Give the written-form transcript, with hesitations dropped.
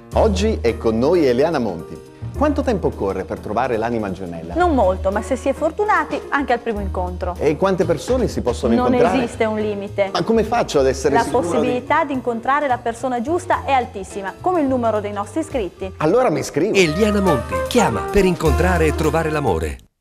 Oggi è con noi Eliana Monti. Quanto tempo occorre per trovare l'anima gemella? Non molto, ma se si è fortunati anche al primo incontro. E quante persone si possono Non incontrare? esiste un limite. Ma come faccio ad essere La sicuro possibilità di incontrare la persona giusta è altissima, come il numero dei nostri iscritti. Allora mi iscrivo. Eliana Monti chiama per incontrare e trovare l'amore.